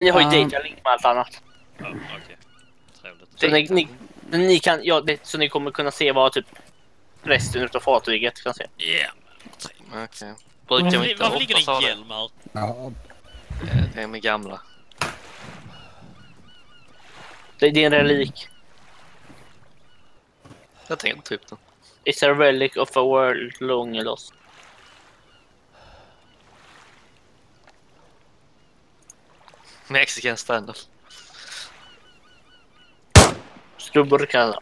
Ni har ju data-link med allt annat. Ja, okej. Trevligt. Så ni kan, ja, så ni kommer kunna se vad typ resten utav fartyget kan se. Yeah. Okej. Brukar vi inte Varför ligger ofta det ha en det? hjälm här? Ja. Det är med gamla. Det är en relik. Jag tänkte typ det. It's a relic of a world long lost. Mexican standard. Strubburkalla.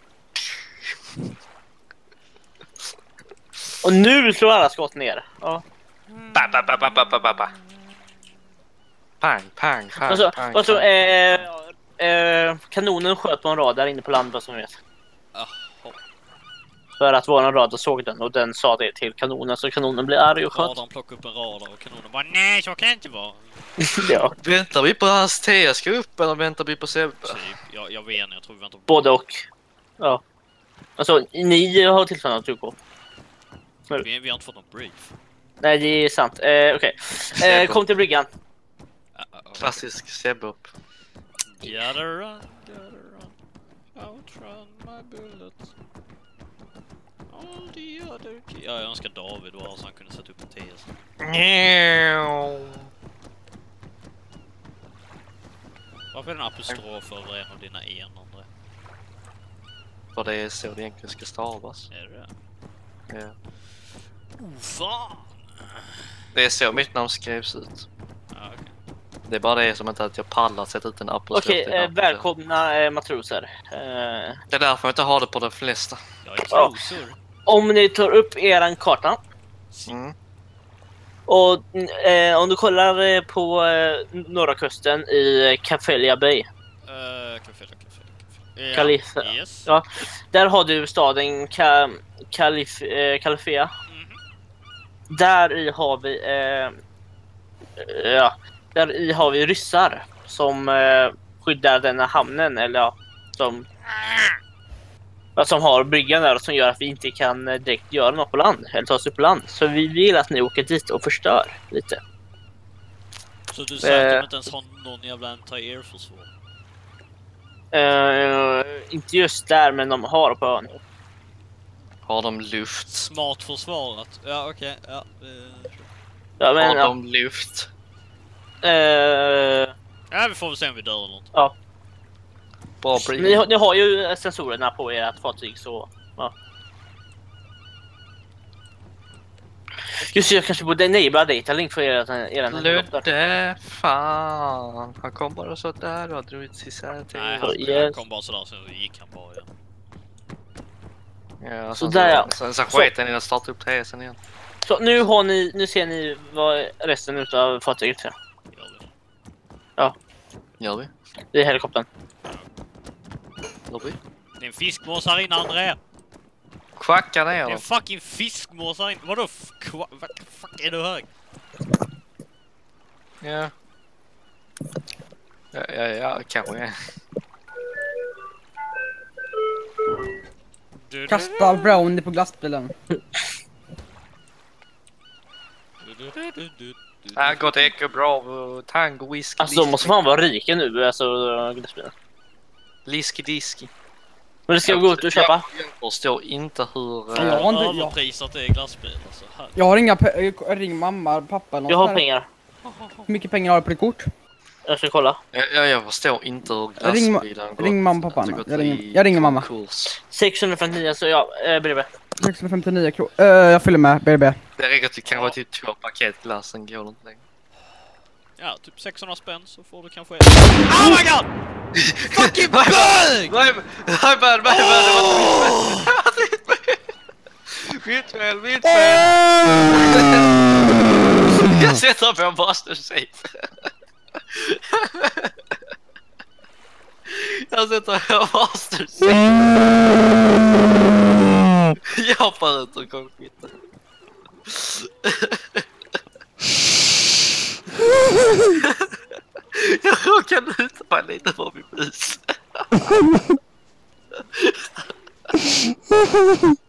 Och nu slår alla skott ner. Ja. Ba, ba, ba, ba, ba, ba, ba, ba. Pang, pang, pang, Och så, pang. kanonen sköt på en radar inne på land, vad som vet. Jaha. För att våran radar såg den och den sa det till kanonen, så kanonen blev arg och sköt. Radarn plockade upp en radar och kanonen bara nej, så kan det inte vara. Ja, Väntar vi på hans T ska upp eller väntar vi på Sebbe? Typ, jag vet inte, jag tror vi väntar på både och. Ja. Alltså, ni har tillfället att trycka på. Vi har inte fått någon brief. Nej, det är sant. Okej. Kom till bryggan. Klassisk Sebbe upp. Gotta run, outrun my bullets. All the other ja, jag önskar David var så han kunde sätta upp en TS. Varför är det en apostrof över en av dina enandre? För det är så det egentligen ska stavas. Är det? Ja. Fan! Det är så mitt namn skrevs ut. Ja, okay. Det är bara det som inte att jag pallar att sätta ut en apostrof. Okej, välkomna matroser. Det är därför jag inte har det på de flesta. Jag är trosor. Om ni tar upp eran karta Mm. och om du kollar på norra kusten i Cafelia Bay. Kaffe. Kalifia. Yes. Ja, där har du staden Kalifia. Där i har vi där i har vi ryssar som skyddar denna hamnen, eller ja, som har bryggan där och som gör att vi inte kan direkt göra något på land eller ta oss upp på land. Så vi vill att ni åker dit och förstör lite. Så du säger att de inte ens har någon jävla anti-air-försvar? Inte just där, men de har på ön. Har de luft? Smart försvarat. Ja, okej. Ja, Ja, men, Har ja. de luft? ja, vi får väl se om vi dör eller något. Ja. Bra brief. Ni har ju sensorerna på ert fartyg, så ja. Just det, jag kanske borde enabla datalink för er helikopter. Ludde, fan. Han kom bara så där och drog ut sig så till. Nej, Yes. han kom bara sådär, så gick han bara igen. Ja, Så där, ja. Sen sket han innan att starta upp TSen igen. Så nu ser ni vad resten utav fartyget är. Gör vi. Gör vi? Det är helikoptern. Gör vi? Det är en fiskmås här inne, André! Kvacka ner Det är då. en fucking fiskmås här inne! Vadå? Vad fuck är du hög? Ja. Ja, kanske. Kasta brownie på glassbilen. Jag gått Echo Bravo, Tango, Whisky, Alltså de måste fan vara rika nu, alltså glassbilen. Liski Diski. Men det ska gå ut och köpa. Jag förstår inte hur... Ja, jag har inte- Överprisat det är glassbil alltså. Här. Jag har inga ring mamma, pappa eller något Jag har där. pengar. Hur mycket pengar har du på ditt kort? Jag ska kolla. Jag förstår inte hur Ring glassbilen gått. ring mamma och pappa. Alltså, gått Jag ringer, i jag ringer mamma. konkurs. 659, så ja, bredvid. 659 kronor. Jag fyller med, BB. Det räcker till kanske typ 2 paket glass, sen går det inte längre. Ja, typ 600 spänn så får du kanske... Oh my god! Fucking bög! My bad. Mitt fel. Jag sätter på en master safe. Jag sätter på en master safe. Jag hoppar ut och kommer skiten. Jag råkade utappa lite på min bus.